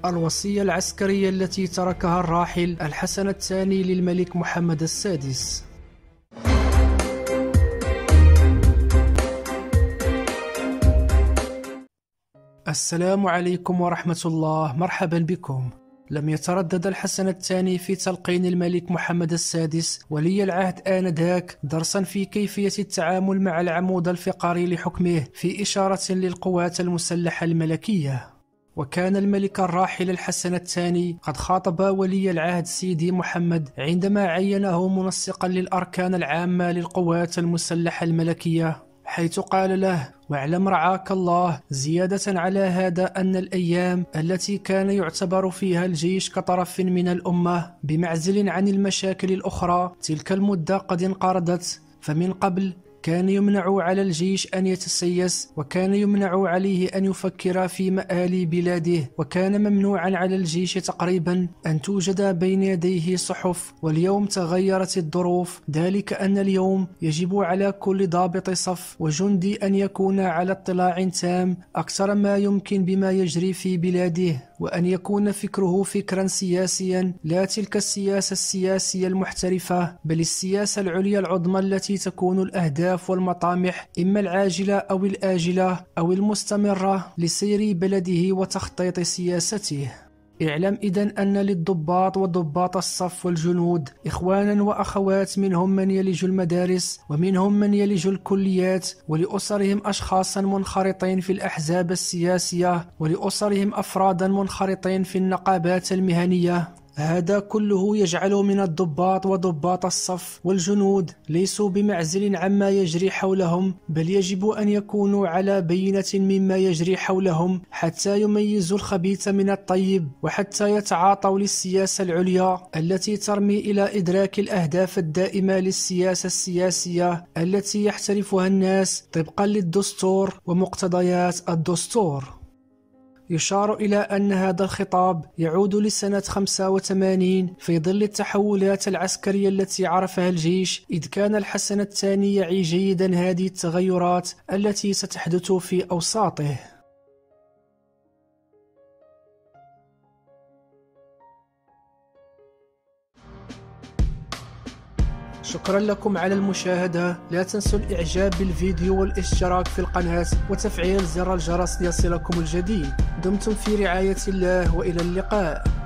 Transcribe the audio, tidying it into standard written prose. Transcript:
الوصية العسكرية التي تركها الراحل الحسن الثاني للملك محمد السادس. السلام عليكم ورحمة الله، مرحبا بكم. لم يتردد الحسن الثاني في تلقين الملك محمد السادس ولي العهد آنذاك درسا في كيفية التعامل مع العمود الفقري لحكمه في إشارة للقوات المسلحة الملكية. وكان الملك الراحل الحسن الثاني قد خاطب ولي العهد سيدي محمد عندما عينه منسقا للأركان العامة للقوات المسلحة الملكية، حيث قال له: واعلم رعاك الله زيادة على هذا أن الأيام التي كان يعتبر فيها الجيش كطرف من الأمة بمعزل عن المشاكل الأخرى، تلك المدة قد انقرضت. فمن قبل كان يمنع على الجيش أن يتسيس، وكان يمنع عليه أن يفكر في مآل بلاده، وكان ممنوعا على الجيش تقريبا أن توجد بين يديه صحف. واليوم تغيرت الظروف، ذلك أن اليوم يجب على كل ضابط صف وجندي أن يكون على اطلاع تام أكثر ما يمكن بما يجري في بلاده، وأن يكون فكره فكرا سياسيا، لا تلك السياسة السياسية المحترفة، بل السياسة العليا العظمى التي تكون الأهداف والمطامح إما العاجلة أو الآجلة أو المستمرة لسير بلده وتخطيط سياسته. اعلم إذن أن للضباط وضباط الصف والجنود إخوانا وأخوات، منهم من يلج المدارس ومنهم من يلج الكليات، ولأسرهم أشخاصا منخرطين في الأحزاب السياسية، ولأسرهم أفرادا منخرطين في النقابات المهنية. هذا كله يجعل من الضباط وضباط الصف والجنود ليسوا بمعزل عما يجري حولهم، بل يجب أن يكونوا على بينة مما يجري حولهم حتى يميزوا الخبيث من الطيب، وحتى يتعاطوا للسياسة العليا التي ترمي إلى إدراك الأهداف الدائمة للسياسة السياسية التي يحترفها الناس طبقا للدستور ومقتضيات الدستور. يشار إلى أن هذا الخطاب يعود لسنة 85 في ظل التحولات العسكرية التي عرفها الجيش، إذ كان الحسن الثاني يعي جيدا هذه التغيرات التي ستحدث في أوساطه. شكرا لكم على المشاهدة، لا تنسوا الإعجاب بالفيديو والاشتراك في القناة وتفعيل زر الجرس ليصلكم الجديد. دمتم في رعاية الله وإلى اللقاء.